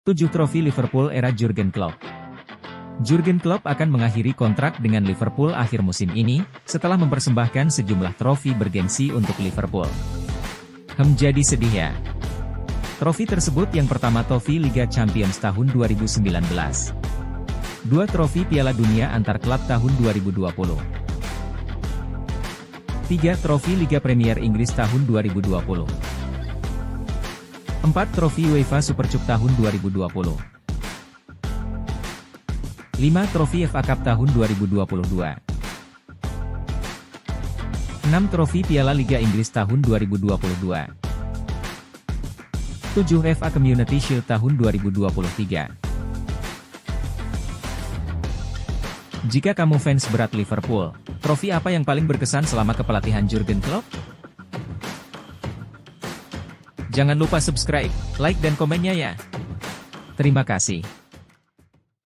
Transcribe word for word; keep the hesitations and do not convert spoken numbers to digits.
tujuh Trofi Liverpool era Jurgen Klopp. Jurgen Klopp akan mengakhiri kontrak dengan Liverpool akhir musim ini, setelah mempersembahkan sejumlah trofi bergengsi untuk Liverpool. Hem jadi sedih ya. Trofi tersebut yang pertama trofi Liga Champions tahun dua ribu sembilan belas. Dua trofi Piala Dunia antar klub tahun dua ribu dua puluh. Tiga trofi Liga Premier Inggris tahun dua ribu dua puluh. Empat trofi UEFA Super Cup tahun dua ribu dua puluh. Lima trofi F A Cup tahun dua ribu dua puluh dua. Enam trofi Piala Liga Inggris tahun dua ribu dua puluh dua. Tujuh F A Community Shield tahun dua ribu dua puluh tiga. Jika kamu fans berat Liverpool, trofi apa yang paling berkesan selama kepelatihan Jurgen Klopp? Jangan lupa subscribe, like dan komennya ya. Terima kasih.